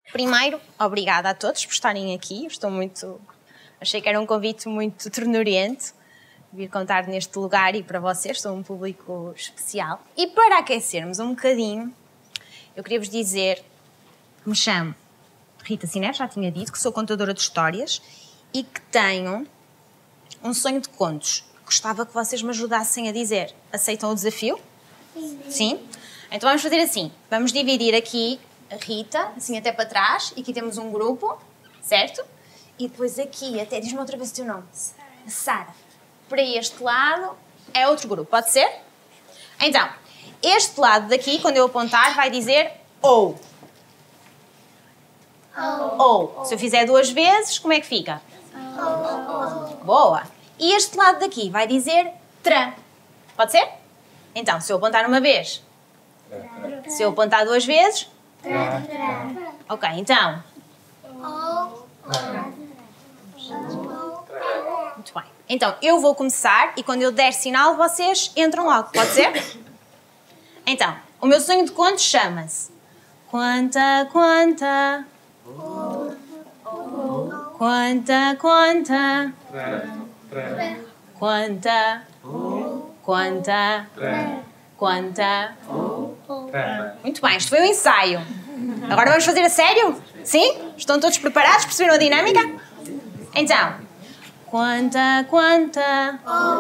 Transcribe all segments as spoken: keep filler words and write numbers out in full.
Primeiro, obrigada a todos por estarem aqui. Estou muito... Achei que era um convite muito ternuriente vir contar neste lugar e para vocês. Sou um público especial. E para aquecermos um bocadinho, eu queria vos dizer que me chamo Rita Sinés, já tinha dito, que sou contadora de histórias e que tenho um sonho de contos. Gostava que vocês me ajudassem a dizer. Aceitam o desafio? Sim. Sim? Então vamos fazer assim. Vamos dividir aqui a Rita, assim até para trás, e aqui temos um grupo, certo? E depois aqui, até diz-me outra vez o teu nome. Sara. Para este lado é outro grupo, pode ser? Então, este lado daqui, quando eu apontar, vai dizer ou. Ou. Se eu fizer duas vezes, como é que fica? Boa. E este lado daqui vai dizer tra. Pode ser? Então, se eu apontar uma vez. Se eu apontar duas vezes. Ok, então. Muito bem. Então, eu vou começar e quando eu der sinal, vocês entram logo. Pode ser? Então, o meu sonho de contos chama-se Quanta, quanta... Quanta, quanta... Quanta... Quanta... Quanta... Muito bem, isto foi um ensaio. Agora vamos fazer a sério? Sim? Estão todos preparados? Perceberam a dinâmica? Então, quanta, quanta...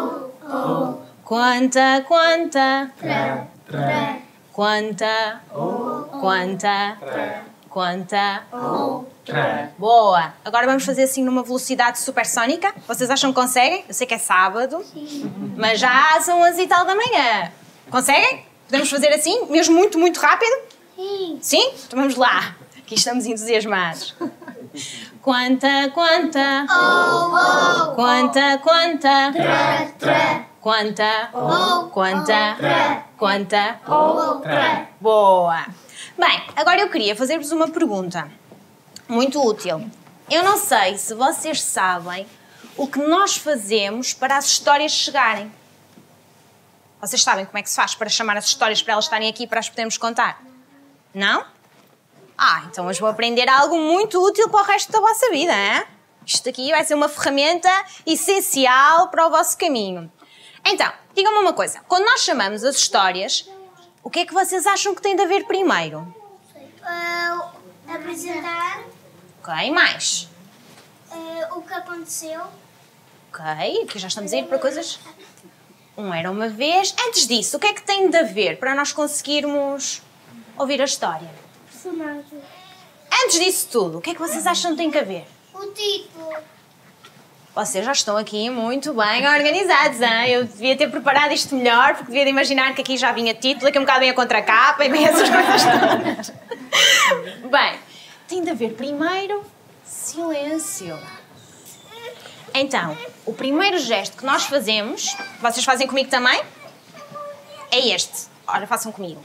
Quanta, quanta... Quanta... Quanta... Quanta... Boa! Agora vamos fazer assim numa velocidade supersónica. Vocês acham que conseguem? Eu sei que é sábado, mas já são onze e tal da manhã. Conseguem? Podemos fazer assim, mesmo muito, muito rápido? Sim. Sim? Então vamos lá. Aqui estamos entusiasmados. Quanta, quanta... Oh, oh, quanta, quanta... Tra, tra. Quanta... Oh, quanta... Tra. Quanta... Oh, tra. Boa! Bem, agora eu queria fazer-vos uma pergunta muito útil. Eu não sei se vocês sabem o que nós fazemos para as histórias chegarem. Vocês sabem como é que se faz para chamar as histórias para elas estarem aqui para as podermos contar? Não? Ah, então hoje vou aprender algo muito útil para o resto da vossa vida, hein? Isto aqui vai ser uma ferramenta essencial para o vosso caminho. Então, digam-me uma coisa. Quando nós chamamos as histórias, o que é que vocês acham que tem de haver primeiro? Uh, apresentar. Ok, mais? Uh, o que aconteceu. Ok, aqui já estamos a ir para coisas... Um era uma vez. Antes disso, o que é que tem de haver para nós conseguirmos ouvir a história? Personagem. Antes disso tudo, o que é que vocês acham que tem que haver? O título. Vocês já estão aqui muito bem organizados, hein? Eu devia ter preparado isto melhor, porque devia de imaginar que aqui já vinha título, que um bocado bem a contracapa e bem essas coisas todas. Bem, tem de haver primeiro silêncio. Então, o primeiro gesto que nós fazemos, vocês fazem comigo também, é este. Ora, façam comigo.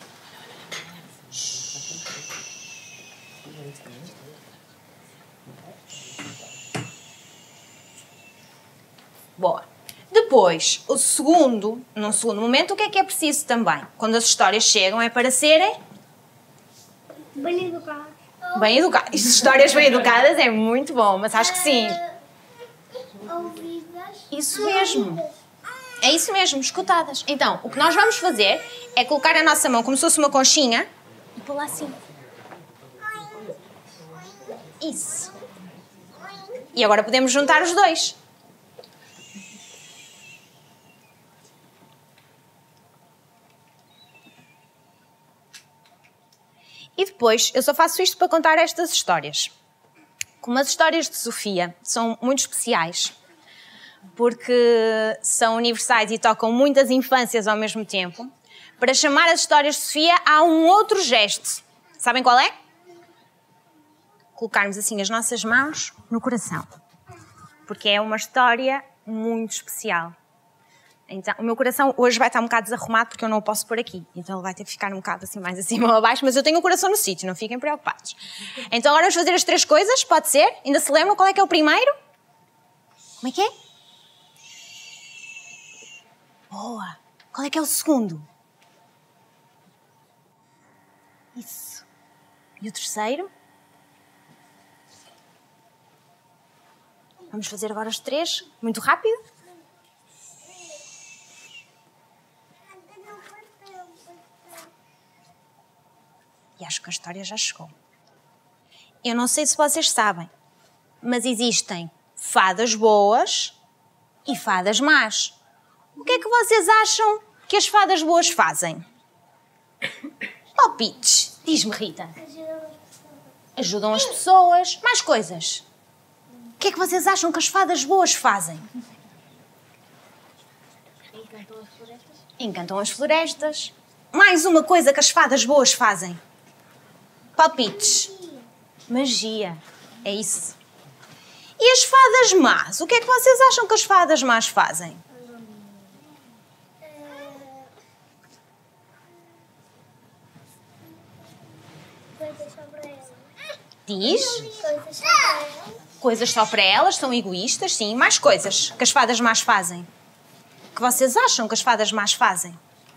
Boa. Depois, o segundo, num segundo momento, o que é que é preciso também? Quando as histórias chegam é para serem... Bem educadas. Bem educadas. Histórias bem educadas é muito bom, mas acho que sim. Ouvidas. Isso mesmo. É isso mesmo, escutadas. Então, o que nós vamos fazer é colocar a nossa mão como se fosse uma conchinha e pô-la assim. Isso. E agora podemos juntar os dois. E depois, eu só faço isto para contar estas histórias. Como as histórias de Sofia são muito especiais, porque são universais e tocam muitas infâncias ao mesmo tempo, para chamar as histórias de Sofia há um outro gesto. Sabem qual é? Colocarmos assim as nossas mãos no coração. Porque é uma história muito especial. Então, o meu coração hoje vai estar um bocado desarrumado porque eu não o posso pôr aqui. Então ele vai ter que ficar um bocado assim mais acima ou abaixo, mas eu tenho o coração no sítio, não fiquem preocupados. Então agora vamos fazer as três coisas, pode ser? Ainda se lembram qual é que é o primeiro? Como é que é? Boa! Qual é que é o segundo? Isso. E o terceiro? Vamos fazer agora os três, muito rápido. E acho que a história já chegou. Eu não sei se vocês sabem, mas existem fadas boas e fadas más. O que é que vocês acham que as fadas boas fazem? Palpites. Diz-me, Rita. Ajudam as pessoas. Mais coisas. O que é que vocês acham que as fadas boas fazem? Encantam as florestas. Encantam as florestas. Mais uma coisa que as fadas boas fazem. Palpites. Magia. É isso. E as fadas más? O que é que vocês acham que as fadas más fazem? Coisas sobre elas. Diz. Coisas sobre elas. Coisas só para elas, são egoístas, sim. Mais coisas que as fadas más fazem. O que vocês acham que as fadas más fazem?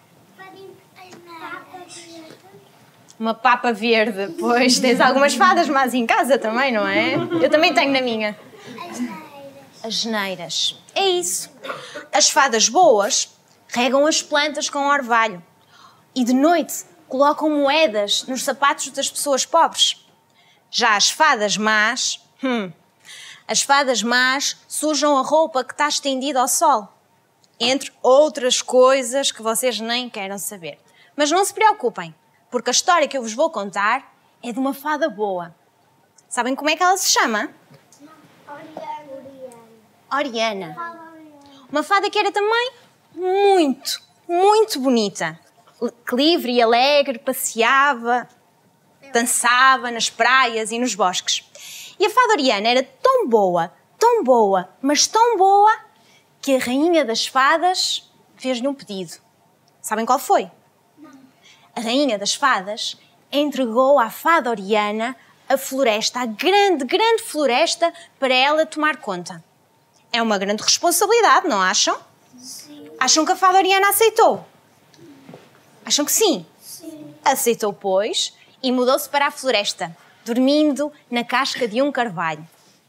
Uma papa verde. Pois, tens algumas fadas más em casa também, não é? Eu também tenho na minha. As neiras. As geneiras. É isso. As fadas boas regam as plantas com orvalho. E de noite colocam moedas nos sapatos das pessoas pobres. Já as fadas más... Hum, as fadas más sujam a roupa que está estendida ao sol. Entre outras coisas que vocês nem queiram saber. Mas não se preocupem, porque a história que eu vos vou contar é de uma fada boa. Sabem como é que ela se chama? Oriana. Uma fada que era também muito, muito bonita. Que livre e alegre, passeava, dançava nas praias e nos bosques. E a fada Oriana era tão boa, tão boa, mas tão boa, que a rainha das fadas fez-lhe um pedido. Sabem qual foi? A rainha das fadas entregou à fada Oriana a floresta, a grande, grande floresta, para ela tomar conta. É uma grande responsabilidade, não acham? Sim. Acham que a fada Oriana aceitou? Acham que sim? Sim. Aceitou, pois, e mudou-se para a floresta, dormindo na casca de um carvalho.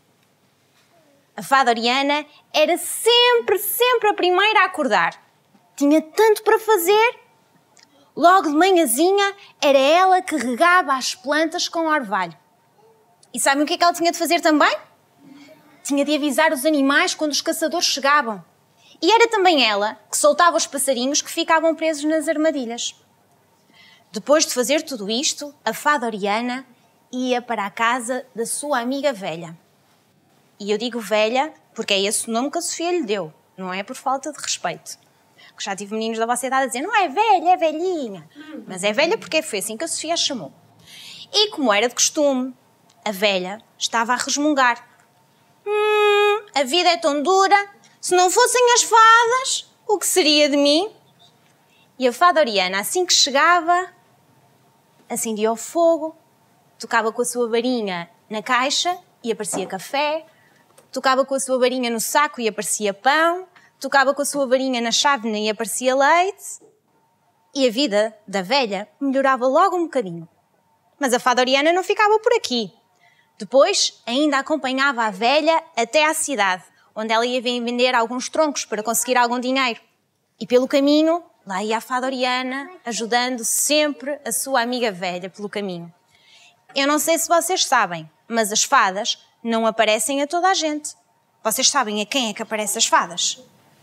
A fada Oriana era sempre, sempre a primeira a acordar. Tinha tanto para fazer. Logo de manhãzinha, era ela que regava as plantas com orvalho. E sabem o que é que ela tinha de fazer também? Tinha de avisar os animais quando os caçadores chegavam. E era também ela que soltava os passarinhos que ficavam presos nas armadilhas. Depois de fazer tudo isto, a fada Oriana ia para a casa da sua amiga velha. E eu digo velha porque é esse o nome que a Sofia lhe deu, não é por falta de respeito. Porque já tive meninos da vossa idade a dizer, não é velha, é velhinha. Mas é velha porque foi assim que a Sofia a chamou. E como era de costume, a velha estava a resmungar. Hum, a vida é tão dura, se não fossem as fadas, o que seria de mim? E a fada Oriana, assim que chegava, acendia o fogo, tocava com a sua varinha na caixa e aparecia café, tocava com a sua varinha no saco e aparecia pão, tocava com a sua varinha na chávena e aparecia leite. E a vida da velha melhorava logo um bocadinho. Mas a fada Oriana não ficava por aqui. Depois, ainda acompanhava a velha até à cidade, onde ela ia vender alguns troncos para conseguir algum dinheiro. E pelo caminho, lá ia a fada Oriana, ajudando sempre a sua amiga velha pelo caminho. Eu não sei se vocês sabem, mas as fadas não aparecem a toda a gente. Vocês sabem a quem é que aparecem as fadas?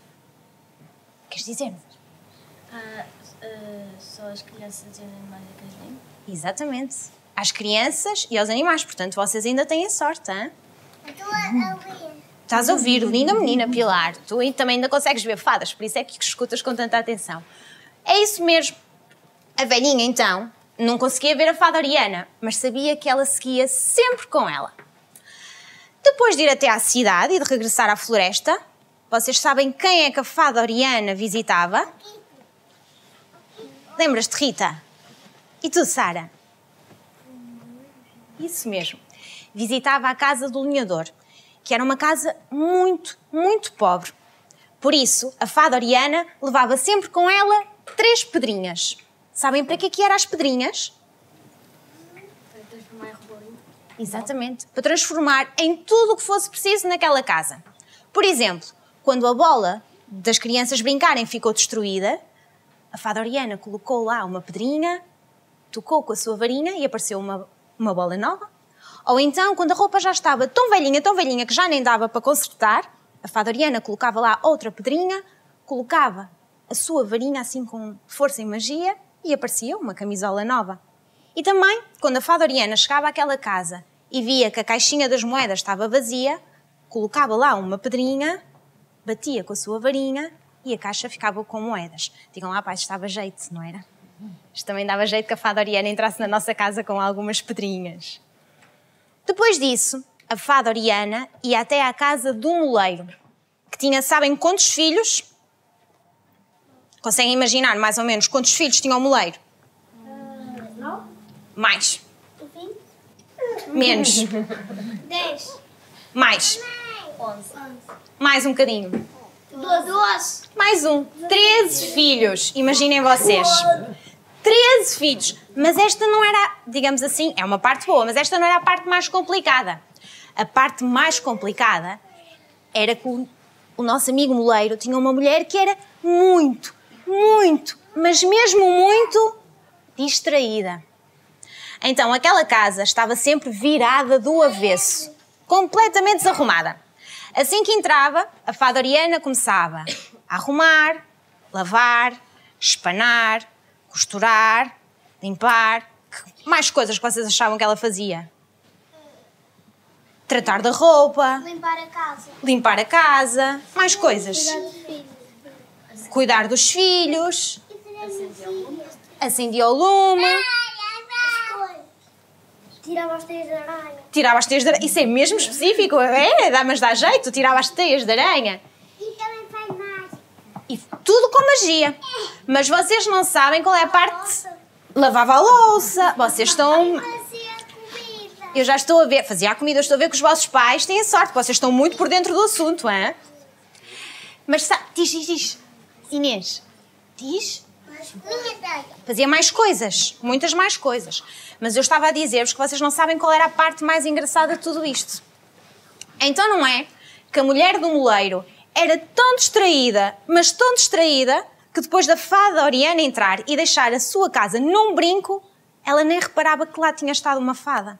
Queres dizer-me? Ah, uh, só as crianças e os animais é que as veem? Exatamente. Às crianças e aos animais. Portanto, vocês ainda têm sorte, hein? Estou a ouvir. Estás a ouvir, linda menina Pilar. Tu também ainda consegues ver fadas, por isso é que escutas com tanta atenção. É isso mesmo. A velhinha, então, não conseguia ver a fada Oriana, mas sabia que ela seguia sempre com ela. Depois de ir até à cidade e de regressar à floresta, vocês sabem quem é que a fada Oriana visitava? Lembras-te, Rita? E tu, Sara? Isso mesmo. Visitava a casa do lenhador, que era uma casa muito, muito pobre. Por isso, a fada Oriana levava sempre com ela três pedrinhas. Sabem para que que eram as pedrinhas? Para transformar em rebolinho. Exatamente. Para transformar em tudo o que fosse preciso naquela casa. Por exemplo, quando a bola das crianças brincarem ficou destruída, a fada Oriana colocou lá uma pedrinha, tocou com a sua varinha e apareceu uma, uma bola nova. Ou então, quando a roupa já estava tão velhinha, tão velhinha, que já nem dava para consertar, a fada Oriana colocava lá outra pedrinha, colocava a sua varinha assim com força e magia e aparecia uma camisola nova. E também, quando a fada Oriana chegava àquela casa e via que a caixinha das moedas estava vazia, colocava lá uma pedrinha, batia com a sua varinha e a caixa ficava com moedas. Digam lá, pai, estava jeito, não era? Isto também dava jeito que a fada Oriana entrasse na nossa casa com algumas pedrinhas. Depois disso, a fada Oriana ia até à casa do moleiro, que tinha, sabem quantos filhos? Conseguem imaginar mais ou menos quantos filhos tinha o moleiro? Não? Mais. vinte? Menos. dez? Mais. onze. Mais um bocadinho. doze? Mais um. treze filhos. Imaginem vocês. treze filhos. Mas esta não era, digamos assim, é uma parte boa, mas esta não era a parte mais complicada. A parte mais complicada era que o, o nosso amigo moleiro tinha uma mulher que era muito, muito, mas mesmo muito distraída. Então, aquela casa estava sempre virada do avesso, completamente desarrumada. Assim que entrava, a fada Oriana começava a arrumar, lavar, espanar, costurar, limpar. Que mais coisas que vocês achavam que ela fazia? Tratar da roupa, Limpar a casa. limpar a casa, mais coisas. Cuidar dos filhos. Cuidar dos filhos, Acender o lume. acendia o lume, Tirava as teias de aranha. tirava as teias de aranha. Isso é mesmo específico, é? Dá, mas dá jeito, tirava as teias de aranha. E também faz mais. E tudo com magia. Mas vocês não sabem qual é a parte... Lavava a louça, vocês estão... Fazia comida. Eu já estou a ver, fazia a comida, eu estou a ver que os vossos pais têm a sorte, vocês estão muito por dentro do assunto, hein? Mas sabe, diz, diz, diz, Inês, diz, Minha teia. fazia mais coisas, muitas mais coisas. Mas eu estava a dizer-vos que vocês não sabem qual era a parte mais engraçada de tudo isto. Então não é que a mulher do moleiro era tão distraída, mas tão distraída, que depois da fada Oriana entrar e deixar a sua casa num brinco, ela nem reparava que lá tinha estado uma fada.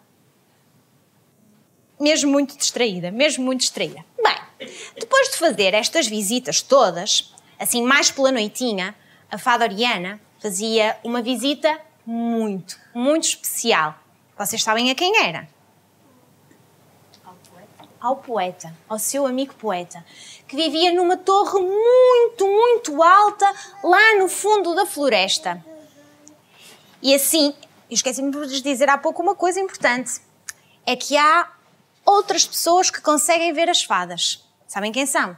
Mesmo muito distraída, mesmo muito distraída. Bem, depois de fazer estas visitas todas, assim mais pela noitinha, a fada Oriana fazia uma visita muito, muito especial. Vocês sabem a quem era? Ao poeta. Ao poeta, ao seu amigo poeta, que vivia numa torre muito, muito alta, lá no fundo da floresta. E assim, eu esqueci-me de vos dizer há pouco uma coisa importante, é que há outras pessoas que conseguem ver as fadas. Sabem quem são?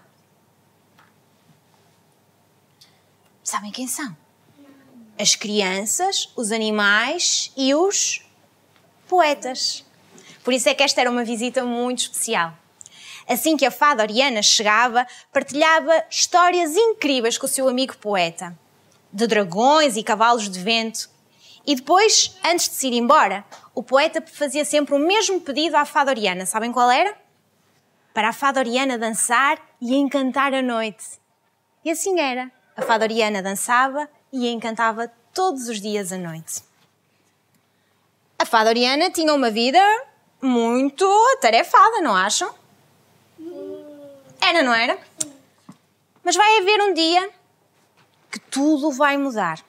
Sabem quem são? As crianças, os animais e os poetas. Por isso é que esta era uma visita muito especial. Assim que a fada Oriana chegava, partilhava histórias incríveis com o seu amigo poeta, de dragões e cavalos de vento. E depois, antes de se ir embora, o poeta fazia sempre o mesmo pedido à fada Oriana. Sabem qual era? Para a fada Oriana dançar e encantar a noite. E assim era. A fada Oriana dançava e encantava todos os dias à noite. A fada Oriana tinha uma vida muito atarefada, não acham? Era, não era? Mas vai haver um dia que tudo vai mudar.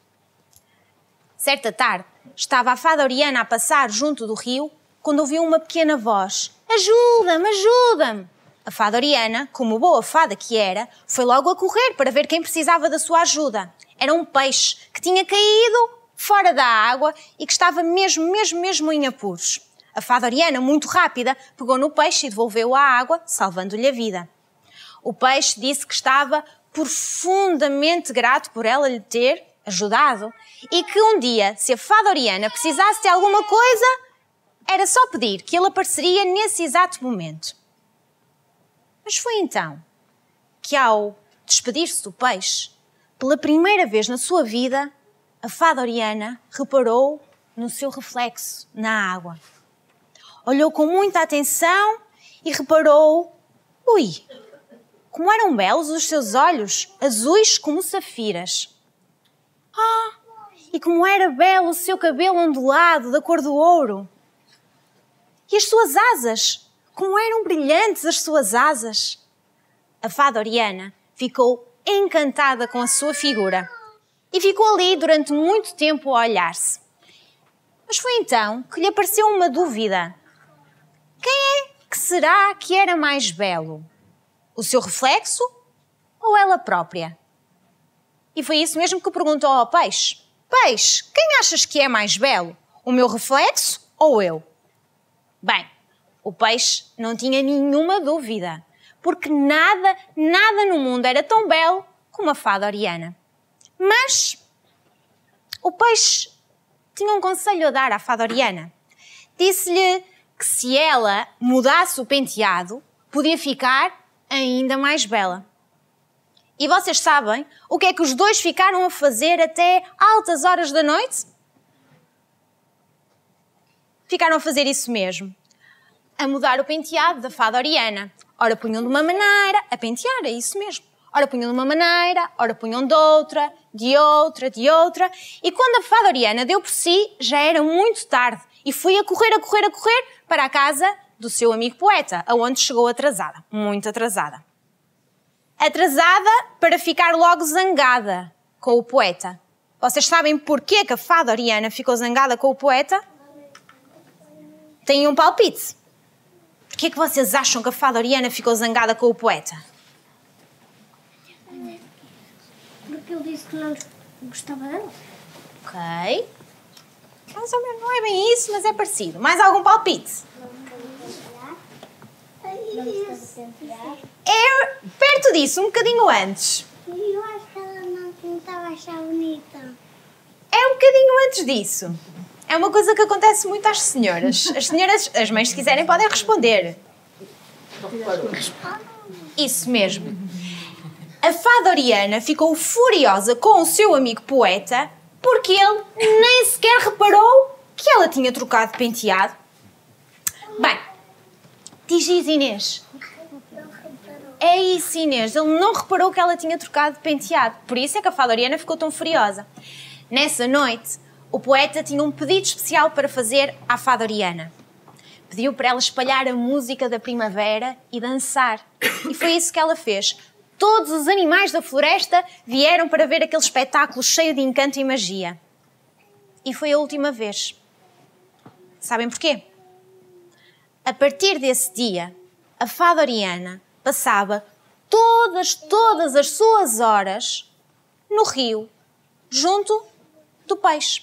Certa tarde, estava a fada Oriana a passar junto do rio quando ouviu uma pequena voz. Ajuda-me, ajuda-me! A fada Oriana, como boa fada que era, foi logo a correr para ver quem precisava da sua ajuda. Era um peixe que tinha caído fora da água e que estava mesmo, mesmo, mesmo em apuros. A fada Oriana, muito rápida, pegou no peixe e devolveu-o à água, salvando-lhe a vida. O peixe disse que estava profundamente grato por ela lhe ter ajudado e que um dia, se a fada Oriana precisasse de alguma coisa, era só pedir que ele apareceria nesse exato momento. Mas foi então que, ao despedir-se do peixe, pela primeira vez na sua vida, a fada Oriana reparou no seu reflexo na água. olhou com muita atenção e reparou... Ui, como eram belos os seus olhos, azuis como safiras. Ah, e como era belo o seu cabelo ondulado, da cor do ouro. E as suas asas, como eram brilhantes as suas asas. A fada Oriana ficou encantada com a sua figura e ficou ali durante muito tempo a olhar-se. Mas foi então que lhe apareceu uma dúvida. Quem é que será que era mais belo? O seu reflexo ou ela própria? E foi isso mesmo que perguntou ao peixe. Peixe, quem achas que é mais belo? O meu reflexo ou eu? Bem, o peixe não tinha nenhuma dúvida, porque nada, nada no mundo era tão belo como a fada Oriana. Mas o peixe tinha um conselho a dar à fada Oriana. Disse-lhe que se ela mudasse o penteado, podia ficar ainda mais bela. E vocês sabem o que é que os dois ficaram a fazer até altas horas da noite? Ficaram a fazer isso mesmo. A mudar o penteado da fada Oriana. Ora punham de uma maneira, a pentear, é isso mesmo. Ora punham de uma maneira, ora punham de outra, de outra, de outra. E quando a fada Oriana deu por si, já era muito tarde. E foi a correr, a correr, a correr para a casa do seu amigo poeta, aonde chegou atrasada, muito atrasada. Atrasada para ficar logo zangada com o poeta. Vocês sabem porquê que a fada Oriana ficou zangada com o poeta? Têm um palpite. Porquê que vocês acham que a fada Oriana ficou zangada com o poeta? Porque ele disse que não gostava dela. Ok. Mais ou menos, não é bem isso, mas é parecido. Mais algum palpite? É perto disso, um bocadinho antes. Eu acho que ela não tentava achar bonita. É um bocadinho antes disso. É uma coisa que acontece muito às senhoras. As senhoras, as mães, se quiserem, podem responder. Isso mesmo. A fada Oriana ficou furiosa com o seu amigo poeta porque ele nem sequer reparou que ela tinha trocado de penteado. Bem, diz isso, Inês. É isso, Inês. Ele não reparou que ela tinha trocado de penteado. Por isso é que a fada Oriana ficou tão furiosa. Nessa noite, o poeta tinha um pedido especial para fazer à fada Oriana. Pediu para ela espalhar a música da primavera e dançar. E foi isso que ela fez. Todos os animais da floresta vieram para ver aquele espetáculo cheio de encanto e magia. E foi a última vez. Sabem porquê? A partir desse dia, a fada Oriana passava todas, todas as suas horas no rio, junto do peixe.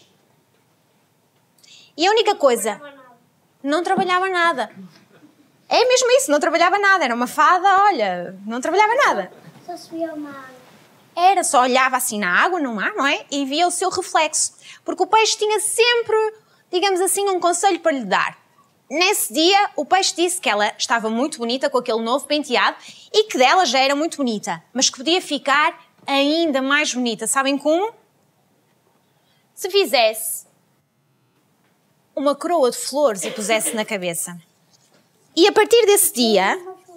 E a única coisa, não trabalhava nada. É mesmo isso, não trabalhava nada. Era uma fada, olha, não trabalhava nada. Só subia uma água. Era, só olhava assim na água, no mar, não é? E via o seu reflexo. Porque o peixe tinha sempre, digamos assim, um conselho para lhe dar. Nesse dia, o peixe disse que ela estava muito bonita com aquele novo penteado e que dela já era muito bonita, mas que podia ficar ainda mais bonita. Sabem como? Se fizesse uma coroa de flores e pusesse na cabeça. E a partir desse dia...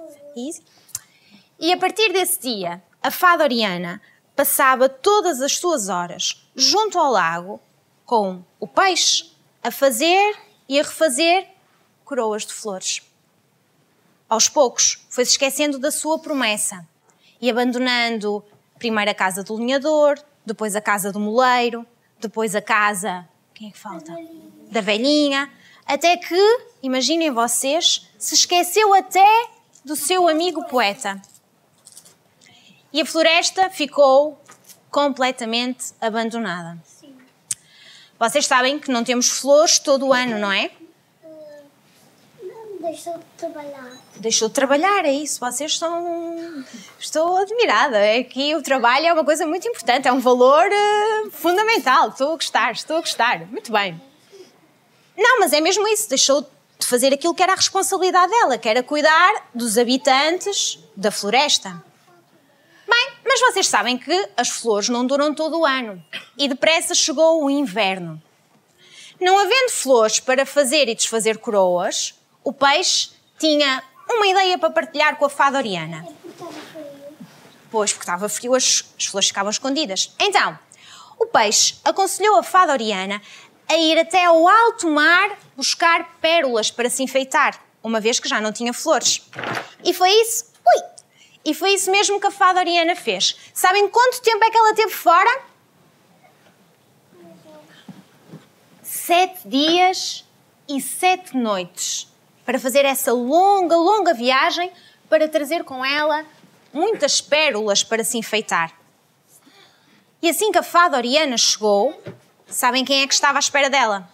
E a partir desse dia, a fada Oriana passava todas as suas horas junto ao lago com o peixe a fazer e a refazer coroas de flores. Aos poucos, foi-se esquecendo da sua promessa e abandonando primeiro a casa do lenhador, depois a casa do moleiro, depois a casa... Quem é que falta? Da velhinha. Até que, imaginem vocês, se esqueceu até do seu amigo poeta. E a floresta ficou completamente abandonada. Sim. Vocês sabem que não temos flores todo o ano, não é? Não deixou de trabalhar. Deixou de trabalhar, é isso. Vocês são... Estou admirada. É que o trabalho é uma coisa muito importante. É um valor uh, fundamental. Estou a gostar, estou a gostar. Muito bem. Não, mas é mesmo isso. Deixou de fazer aquilo que era a responsabilidade dela, que era cuidar dos habitantes da floresta. Bem, mas vocês sabem que as flores não duram todo o ano. E depressa chegou o inverno. Não havendo flores para fazer e desfazer coroas, o peixe tinha uma ideia para partilhar com a fada Oriana. É porque estava frio. Pois, porque estava frio, as, as flores ficavam escondidas. Então, o peixe aconselhou a fada Oriana a ir até ao alto mar buscar pérolas para se enfeitar, uma vez que já não tinha flores. E foi isso, ui, e foi isso mesmo que a fada Oriana fez. Sabem quanto tempo é que ela teve fora? Sete dias e sete noites para fazer essa longa, longa viagem para trazer com ela muitas pérolas para se enfeitar. E assim que a fada Oriana chegou, sabem quem é que estava à espera dela?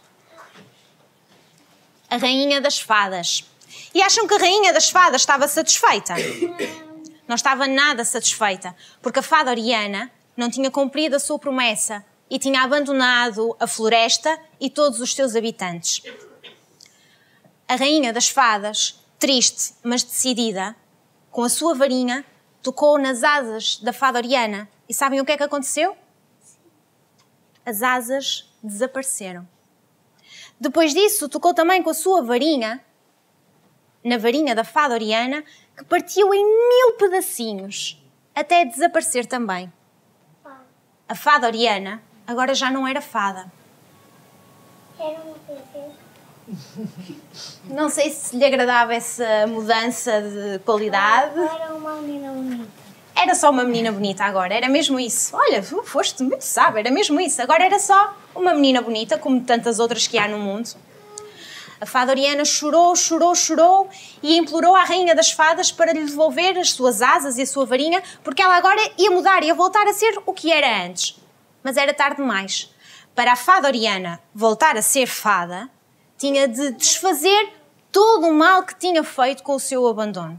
A rainha das fadas. E acham que a rainha das fadas estava satisfeita? Não estava nada satisfeita, porque a fada Oriana não tinha cumprido a sua promessa e tinha abandonado a floresta e todos os seus habitantes. A rainha das fadas, triste, mas decidida, com a sua varinha, tocou nas asas da fada Oriana. E sabem o que é que aconteceu? As asas desapareceram. Depois disso, tocou também com a sua varinha, na varinha da fada Oriana, que partiu em mil pedacinhos, até desaparecer também. A fada Oriana agora já não era fada. Era uma princesa. Não sei se lhe agradava essa mudança de qualidade. Era uma menina bonita. Era só uma menina bonita agora, era mesmo isso. Olha, tu foste muito sábio, era mesmo isso. Agora era só uma menina bonita, como tantas outras que há no mundo. A fada Oriana chorou, chorou, chorou e implorou à rainha das fadas para lhe devolver as suas asas e a sua varinha, porque ela agora ia mudar, ia voltar a ser o que era antes. Mas era tarde demais. Para a fada Oriana voltar a ser fada, tinha de desfazer todo o mal que tinha feito com o seu abandono.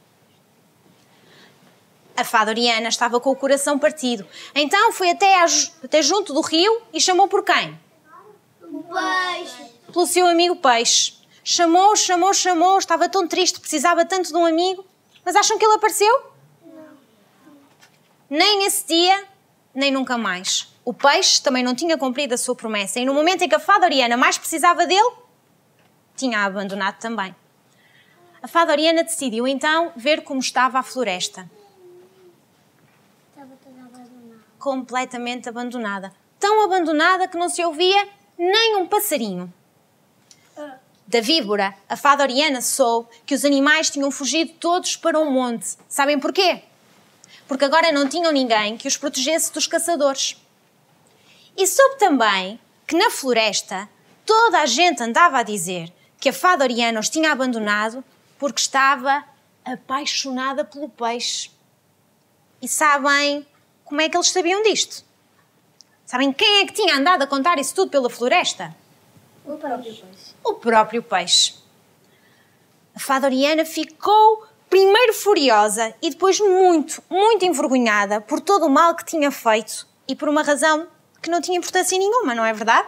A fada Oriana estava com o coração partido. Então foi até, a, até junto do rio e chamou por quem? O peixe. Pelo seu amigo peixe. Chamou, chamou, chamou, estava tão triste, precisava tanto de um amigo. Mas acham que ele apareceu? Não. Nem nesse dia, nem nunca mais. O peixe também não tinha cumprido a sua promessa e no momento em que a fada Oriana mais precisava dele, tinha abandonado também. A fada Oriana decidiu então ver como estava a floresta. Estava toda abandonada. Completamente abandonada. Tão abandonada que não se ouvia nem um passarinho. Da víbora, a fada Oriana soube que os animais tinham fugido todos para um monte. Sabem porquê? Porque agora não tinham ninguém que os protegesse dos caçadores. E soube também que na floresta toda a gente andava a dizer que a fada Oriana os tinha abandonado porque estava apaixonada pelo peixe. E sabem como é que eles sabiam disto? Sabem quem é que tinha andado a contar isso tudo pela floresta? O próprio peixe. O próprio peixe. A fada Oriana ficou primeiro furiosa e depois muito, muito envergonhada por todo o mal que tinha feito e por uma razão que não tinha importância nenhuma, não é verdade?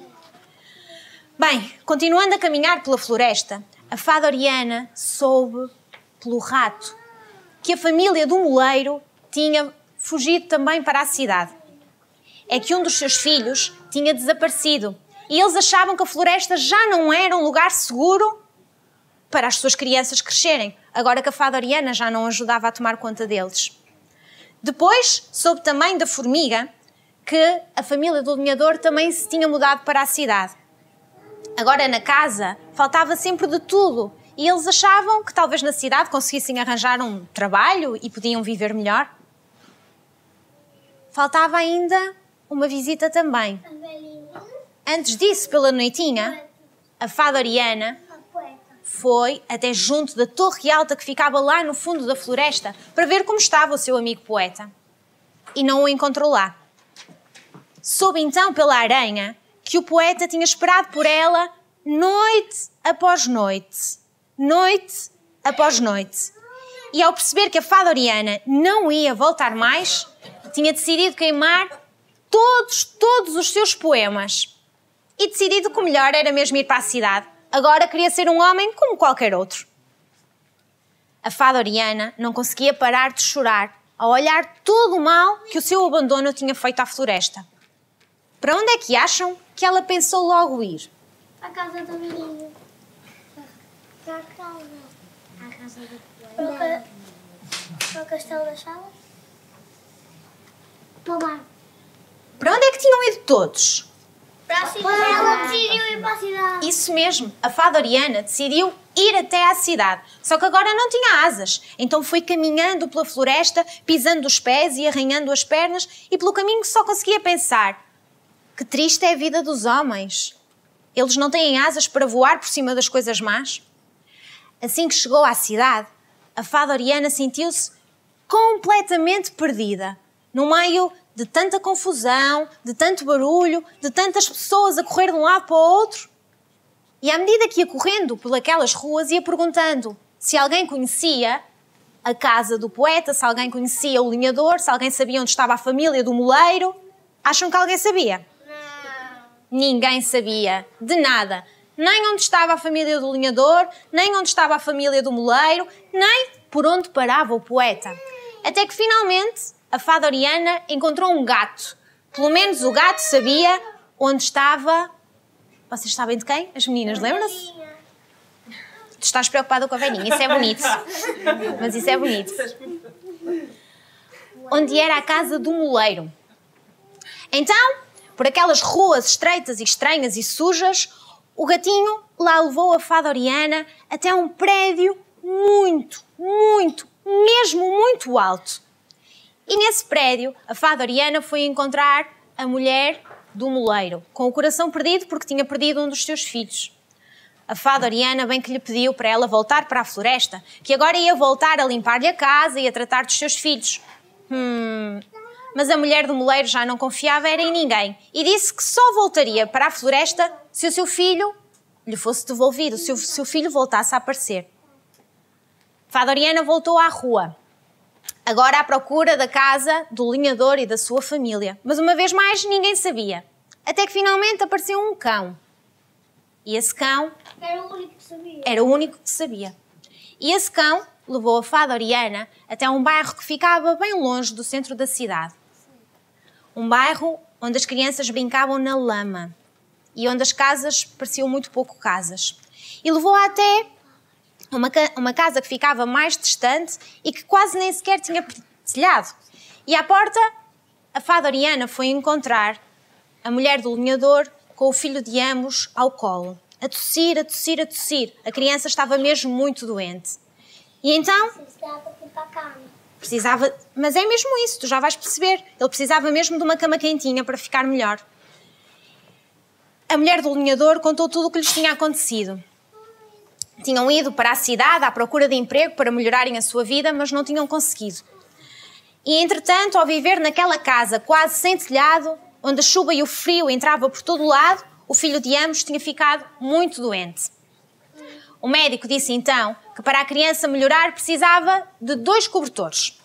Bem, continuando a caminhar pela floresta, a fada Oriana soube pelo rato que a família do moleiro tinha fugido também para a cidade. É que um dos seus filhos tinha desaparecido e eles achavam que a floresta já não era um lugar seguro para as suas crianças crescerem, agora que a fada Oriana já não ajudava a tomar conta deles. Depois soube também da formiga que a família do lenhador também se tinha mudado para a cidade. Agora na casa faltava sempre de tudo e eles achavam que talvez na cidade conseguissem arranjar um trabalho e podiam viver melhor. Faltava ainda uma visita também. A velhinha. Antes disso, pela noitinha, a fada Oriana A poeta. foi até junto da torre alta que ficava lá no fundo da floresta para ver como estava o seu amigo poeta. E não o encontrou lá. Soube então pela aranha que o poeta tinha esperado por ela noite após noite. Noite após noite. E ao perceber que a fada Oriana não ia voltar mais, tinha decidido queimar todos, todos os seus poemas. E decidido que o melhor era mesmo ir para a cidade. Agora queria ser um homem como qualquer outro. A fada Oriana não conseguia parar de chorar ao olhar todo o mal que o seu abandono tinha feito à floresta. Para onde é que acham que ela pensou logo ir? A casa da velhinha. Para a casa. À casa do poeta. Para o Castelo das Chaves? Para o mar. Para onde é que tinham ido todos? Para a cidade. Ela decidiu ir para a cidade. Isso mesmo, a fada Oriana decidiu ir até à cidade. Só que agora não tinha asas, então foi caminhando pela floresta, pisando os pés e arranhando as pernas, e pelo caminho só conseguia pensar: que triste é a vida dos homens. Eles não têm asas para voar por cima das coisas más. Assim que chegou à cidade, a fada Oriana sentiu-se completamente perdida, no meio de tanta confusão, de tanto barulho, de tantas pessoas a correr de um lado para o outro. E à medida que ia correndo por aquelas ruas, ia perguntando se alguém conhecia a casa do poeta, se alguém conhecia o lenhador, se alguém sabia onde estava a família do moleiro. Acham que alguém sabia? Não. Ninguém sabia de nada. Nem onde estava a família do lenhador, nem onde estava a família do moleiro, nem por onde parava o poeta. Até que finalmente a fada Oriana encontrou um gato. Pelo menos o gato sabia onde estava... Vocês sabem de quem? As meninas, lembram-se? Tu estás preocupada com a velhinha, isso é bonito. Mas isso é bonito. Onde era a casa do moleiro. Então, por aquelas ruas estreitas e estranhas e sujas, o gatinho lá levou a fada Oriana até um prédio muito, muito, mesmo muito alto. E nesse prédio, a fada Oriana foi encontrar a mulher do moleiro, com o coração perdido porque tinha perdido um dos seus filhos. A fada Oriana bem que lhe pediu para ela voltar para a floresta, que agora ia voltar a limpar-lhe a casa e a tratar dos seus filhos. Hum... Mas a mulher do moleiro já não confiava era em ninguém e disse que só voltaria para a floresta se o seu filho lhe fosse devolvido, se o seu filho voltasse a aparecer. Fada Oriana voltou à rua, agora à procura da casa do lenhador e da sua família. Mas uma vez mais ninguém sabia. Até que finalmente apareceu um cão. E esse cão... Era o único que sabia. Era o único que sabia. E esse cão levou a fada Oriana até um bairro que ficava bem longe do centro da cidade. Um bairro onde as crianças brincavam na lama e onde as casas pareciam muito pouco casas. E levou-a até uma, uma casa que ficava mais distante e que quase nem sequer tinha telhado. E à porta, a fada Oriana foi encontrar a mulher do lenhador com o filho de ambos ao colo, a tossir, a tossir, a tossir. A criança estava mesmo muito doente. E então... Precisava ir para a cama. Precisava... Mas é mesmo isso, tu já vais perceber. Ele precisava mesmo de uma cama quentinha para ficar melhor. A mulher do lenhador contou tudo o que lhes tinha acontecido. Tinham ido para a cidade à procura de emprego para melhorarem a sua vida, mas não tinham conseguido. E, entretanto, ao viver naquela casa quase sem telhado, onde a chuva e o frio entravam por todo o lado, o filho de ambos tinha ficado muito doente. O médico disse então que para a criança melhorar precisava de dois cobertores.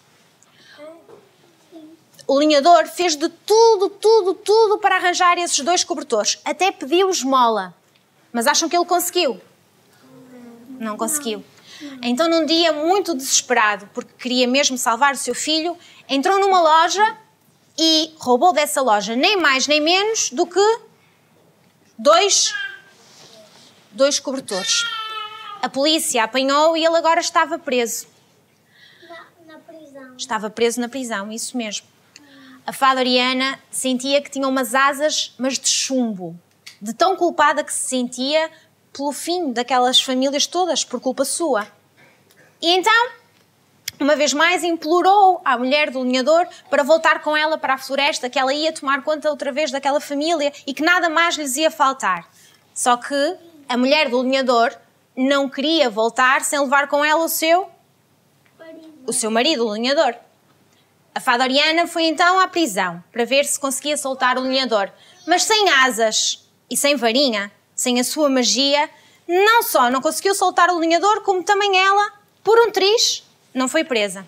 O lenhador fez de tudo, tudo, tudo para arranjar esses dois cobertores. Até pediu esmola. Mas acham que ele conseguiu? Não conseguiu. Então, num dia muito desesperado, porque queria mesmo salvar o seu filho, entrou numa loja e roubou dessa loja nem mais nem menos do que dois, dois cobertores. A polícia apanhou e ele agora estava preso. Na, na prisão. Estava preso na prisão, isso mesmo. A fada Oriana sentia que tinha umas asas, mas de chumbo. De tão culpada que se sentia pelo fim daquelas famílias todas, por culpa sua. E então, uma vez mais, implorou à mulher do lenhador para voltar com ela para a floresta, que ela ia tomar conta outra vez daquela família e que nada mais lhes ia faltar. Só que a mulher do lenhador não queria voltar sem levar com ela o seu, o seu marido, o lenhador. A fada Oriana foi então à prisão para ver se conseguia soltar o lenhador. Mas sem asas e sem varinha, sem a sua magia, não só não conseguiu soltar o lenhador, como também ela, por um triz, não foi presa.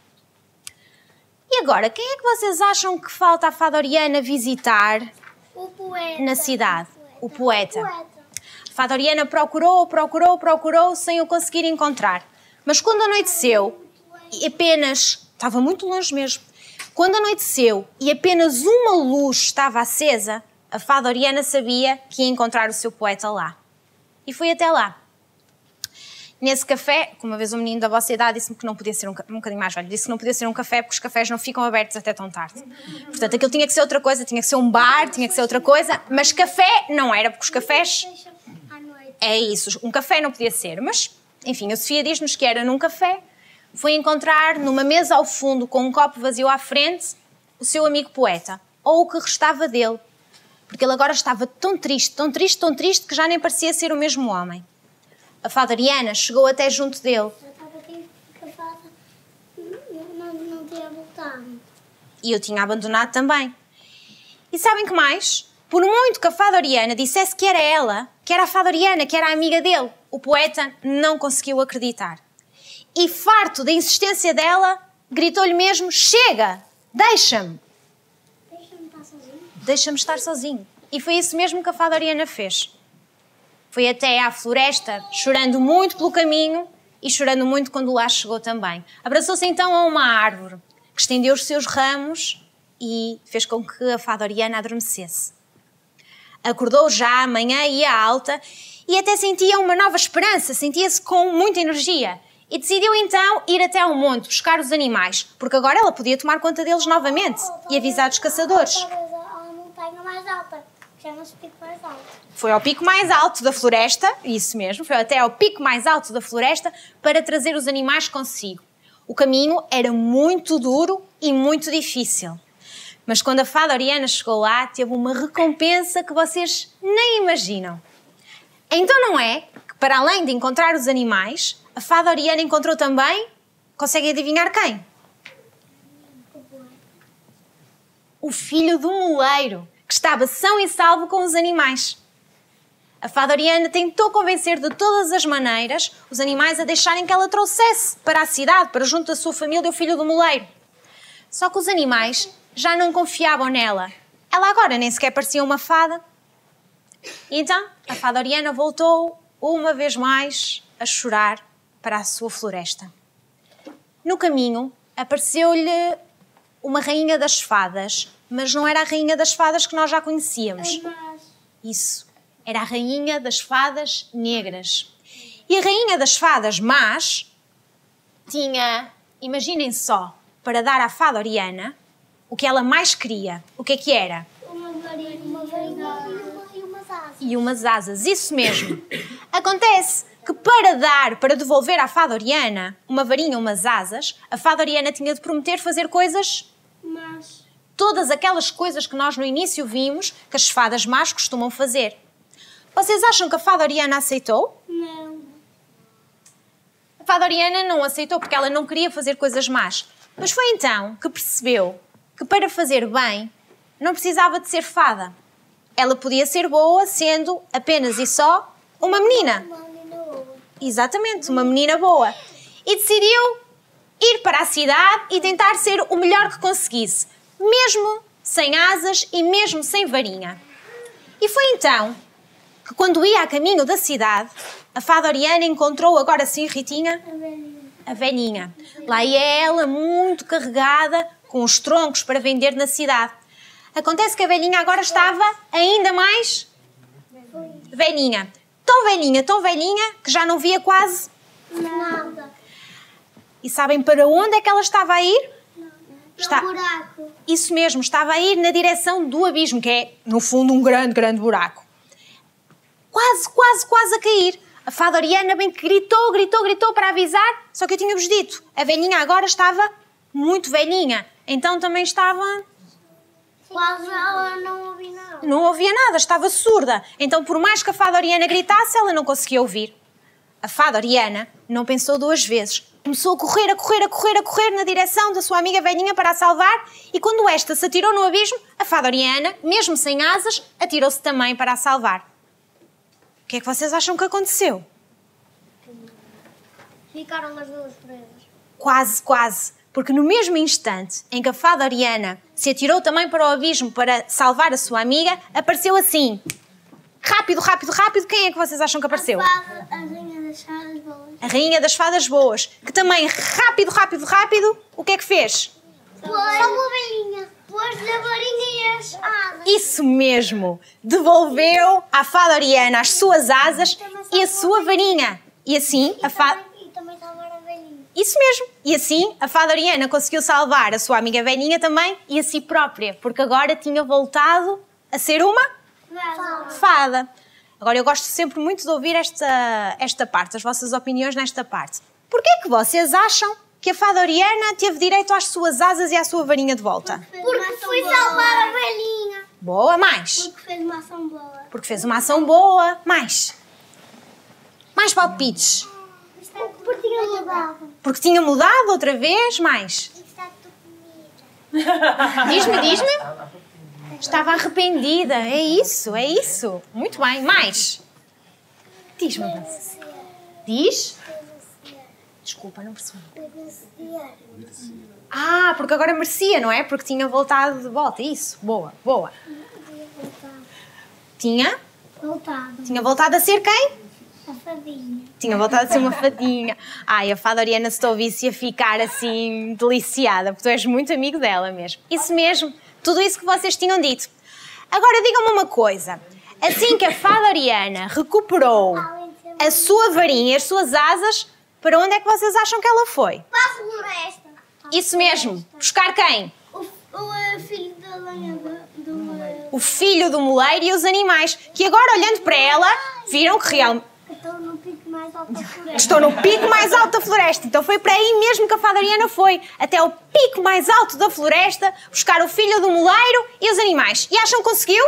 E agora, quem é que vocês acham que falta a fada Oriana visitar O poeta. na cidade? O poeta. O poeta. A fada Oriana procurou, procurou, procurou, sem o conseguir encontrar. Mas quando anoiteceu, e apenas... Estava muito longe mesmo. Quando anoiteceu e apenas uma luz estava acesa, a fada Oriana sabia que ia encontrar o seu poeta lá. E foi até lá. Nesse café, que uma vez um menino da vossa idade disse-me que não podia ser um, um bocadinho mais velho, disse que não podia ser um café porque os cafés não ficam abertos até tão tarde. Portanto, aquilo tinha que ser outra coisa, tinha que ser um bar, tinha que ser outra coisa, mas café não era, porque os cafés... É isso, um café não podia ser, mas, enfim, a Sofia diz-nos que era num café, foi encontrar numa mesa ao fundo, com um copo vazio à frente, o seu amigo poeta, ou o que restava dele, porque ele agora estava tão triste, tão triste, tão triste, que já nem parecia ser o mesmo homem. A fada Ariana chegou até junto dele. Eu estava aqui porque a fada não, não tinha voltado. E eu tinha abandonado também. E sabem que mais? Por muito que a fada Ariana dissesse que era ela, que era a fada Ariana, que era a amiga dele, o poeta não conseguiu acreditar. E farto da insistência dela, gritou-lhe mesmo: chega, deixa-me. Deixa-me estar sozinho. Deixa-me estar sozinho. E foi isso mesmo que a fada Ariana fez. Foi até à floresta, chorando muito pelo caminho e chorando muito quando lá chegou também. Abraçou-se então a uma árvore, que estendeu os seus ramos e fez com que a fada Ariana adormecesse. Acordou já, a manhã ia alta e até sentia uma nova esperança, sentia-se com muita energia. E decidiu então ir até ao monte buscar os animais, porque agora ela podia tomar conta deles novamente e avisar os caçadores. Talvez a montanha mais alta, chama-se Pico Mais Alto. Foi ao pico mais alto da floresta, isso mesmo, foi até ao pico mais alto da floresta para trazer os animais consigo. O caminho era muito duro e muito difícil. Mas quando a fada Ariana chegou lá, teve uma recompensa que vocês nem imaginam. Então não é que, para além de encontrar os animais, a fada Ariana encontrou também, conseguem adivinhar quem? O filho do moleiro, que estava são e salvo com os animais. A fada Ariana tentou convencer de todas as maneiras os animais a deixarem que ela trouxesse para a cidade, para junto da sua família, o filho do moleiro. Só que os animais já não confiavam nela. Ela agora nem sequer parecia uma fada. E então a fada Ariana voltou uma vez mais a chorar para a sua floresta. No caminho apareceu-lhe uma rainha das fadas, mas não era a rainha das fadas que nós já conhecíamos. Isso. Era a rainha das fadas negras. E a rainha das fadas más tinha, imaginem só, para dar à fada Ariana o que ela mais queria. O que é que era? Uma varinha, uma varinha e umas asas. E umas asas, isso mesmo. Acontece que para dar, para devolver à fada Ariana uma varinha, umas asas, a fada Ariana tinha de prometer fazer coisas... Mas... Todas aquelas coisas que nós no início vimos que as fadas más costumam fazer. Vocês acham que a fada Ariana aceitou? Não. A fada Ariana não aceitou porque ela não queria fazer coisas más. Mas foi então que percebeu que para fazer bem não precisava de ser fada. Ela podia ser boa sendo apenas e só uma menina. Uma menina boa. Exatamente, uma menina boa. E decidiu ir para a cidade e tentar ser o melhor que conseguisse, mesmo sem asas e mesmo sem varinha. E foi então que, quando ia a caminho da cidade, a fada Ariana encontrou, agora sim, Ritinha, A velhinha. a velhinha. Lá ia ela, muito carregada, com os troncos para vender na cidade. Acontece que a velhinha agora estava ainda mais velhinha. Tão velhinha, tão velhinha, que já não via quase Nada. E sabem para onde é que ela estava a ir? Está... Um buraco. Isso mesmo, estava a ir na direção do abismo, que é, no fundo, um grande, grande buraco. Quase, quase, quase a cair. A fada Ariana bem que gritou, gritou, gritou para avisar, só que eu tinha-vos dito, a velhinha agora estava muito velhinha, então também estava... Quase ela não ouvi nada. Não ouvia nada, estava surda. Então, por mais que a fada Ariana gritasse, ela não conseguia ouvir. A fada Ariana não pensou duas vezes. Começou a correr, a correr, a correr, a correr na direção da sua amiga velhinha para a salvar e quando esta se atirou no abismo, a fada Ariana, mesmo sem asas, atirou-se também para a salvar. O que é que vocês acham que aconteceu? Ficaram as duas presas. Quase, quase. Porque no mesmo instante em que a fada Ariana se atirou também para o abismo para salvar a sua amiga, apareceu assim. Rápido, rápido, rápido. Quem é que vocês acham que apareceu? A fada, a rainha das fadas boas. A rainha das fadas boas, que também, rápido, rápido, rápido, o que é que fez? Pôs uma varinha. Pôs-lhe a varinha e as asas. Isso mesmo, devolveu à fada Ariana as suas asas e a sua varinha. E assim a fada... E também salvar a velhinha. Isso mesmo. E assim a fada Oriana conseguiu salvar a sua amiga velhinha também e a si própria, porque agora tinha voltado a ser uma Fala. fada. Agora, eu gosto sempre muito de ouvir esta, esta parte, as vossas opiniões nesta parte. Porquê que vocês acham que a fada Oriana teve direito às suas asas e à sua varinha de volta? Porque fui salvar a velhinha. Boa, mais. Porque fez uma ação boa. Porque fez uma ação boa, mais. Mais palpites. Porque tinha mudado. Porque tinha mudado outra vez, mais. Está tudo comida. Diz-me, diz-me. Estava arrependida, é isso, é isso. Muito bem, mais. Diz-me, Dança. Diz? Desculpa, não percebi. Ah, porque agora merecia, não é? Porque tinha voltado de volta, isso. Boa, boa. Tinha? Voltado. Tinha voltado a ser quem? A fadinha. Tinha voltado a ser uma fadinha. Ai, a fada Oriana, se te ouvisse, ia ficar assim, deliciada, porque tu és muito amigo dela mesmo. Isso mesmo, tudo isso que vocês tinham dito. Agora, digam-me uma coisa. Assim que a fada Oriana recuperou a sua varinha e as suas asas, para onde é que vocês acham que ela foi? Para a floresta. Isso mesmo. Buscar quem? O, o uh, filho da lenha do... do uh, O filho do moleiro e os animais, que agora, olhando para ela, viram que realmente... Estou no pico mais alto da floresta. Estou no pico mais alto da floresta. Então foi para aí mesmo que a fada Oriana foi. Até o pico mais alto da floresta, buscar o filho do moleiro e os animais. E acham que conseguiu?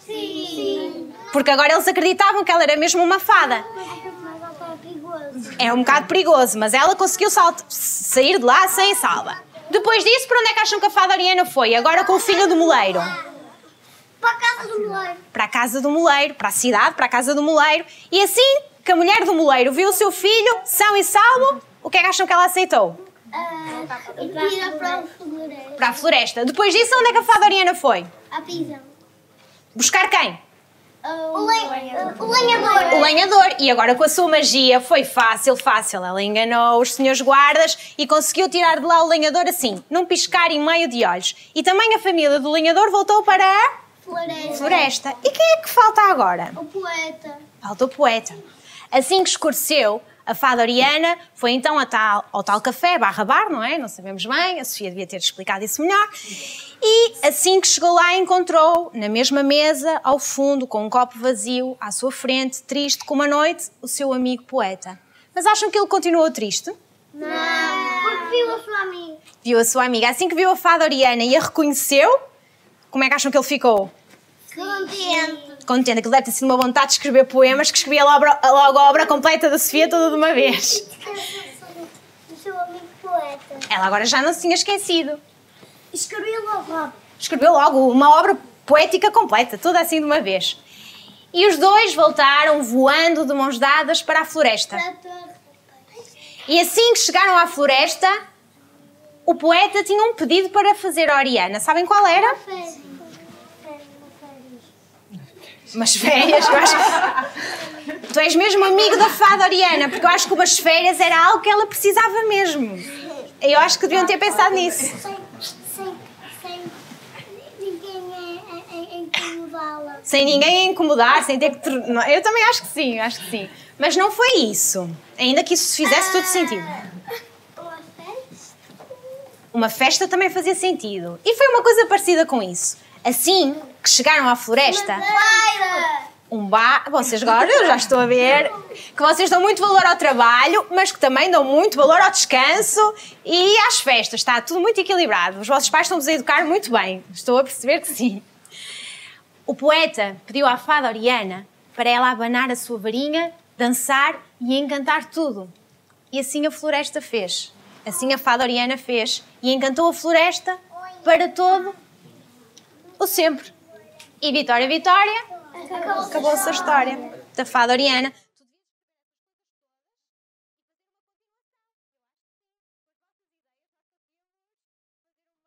Sim. Porque agora eles acreditavam que ela era mesmo uma fada. Mas o pico mais alto é perigoso. É um bocado perigoso, mas ela conseguiu salto, sair de lá sem salva. Depois disso, para onde é que acham que a fada Oriana foi? Agora com o filho do moleiro. Para a casa do moleiro. Para a casa do moleiro, para a cidade, para a casa do moleiro. E assim que a mulher do moleiro viu o seu filho, são e salvo, o que é que acham que ela aceitou? Uh, e ir para a floresta. Para a floresta. Depois disso, onde é que a fada Oriana foi? A prisão. Buscar quem? O, lenhador. o lenhador. O lenhador. E agora com a sua magia foi fácil, fácil. Ela enganou os senhores guardas e conseguiu tirar de lá o lenhador assim, num piscar em meio de olhos. E também a família do lenhador voltou para a Floresta. floresta. E quem é que falta agora? O poeta. Falta o poeta. Assim que escureceu, a fada Oriana foi então a tal, ao tal café, barra bar, não é? Não sabemos bem, a Sofia devia ter explicado isso melhor. E assim que chegou lá, encontrou na mesma mesa, ao fundo, com um copo vazio, à sua frente, triste como a noite, o seu amigo poeta. Mas acham que ele continuou triste? Não. Porque viu a sua amiga. Viu a sua amiga. Assim que viu a fada Oriana e a reconheceu, como é que acham que ele ficou? Contente. Contente, aquilo deve ter sido uma vontade de escrever poemas, que escrevia logo, logo a obra completa da Sofia toda de uma vez. O seu amigo poeta. Ela agora já não se tinha esquecido. Escrevi logo. Escreveu logo uma obra poética completa, toda assim de uma vez. E os dois voltaram voando de mãos dadas para a floresta. Para a torre. E assim que chegaram à floresta, o poeta tinha um pedido para fazer a Oriana. Sabem qual era? Umas férias, eu acho. Tu és mesmo amigo da fada Oriana, porque eu acho que umas férias era algo que ela precisava mesmo. Eu acho que deviam ter pensado nisso. Sem, sem, sem ninguém a, a, a incomodá-la. Sem ninguém a incomodar, sem ter que... ter- não, eu também acho que sim, acho que sim. Mas não foi isso. Ainda que isso fizesse todo sentido. Uma festa? Uma festa também fazia sentido. E foi uma coisa parecida com isso. Assim que chegaram à floresta... Madeira! Um bar... Vocês agora, eu já estou a ver que vocês dão muito valor ao trabalho, mas que também dão muito valor ao descanso e às festas. Está tudo muito equilibrado. Os vossos pais estão-vos a educar muito bem. Estou a perceber que sim. O poeta pediu à fada Oriana para ela abanar a sua varinha, dançar e encantar tudo. E assim a floresta fez. Assim a fada Oriana fez. E encantou a floresta para todo o sempre. E Vitória, Vitória... Acabou-se a história da fada Oriana.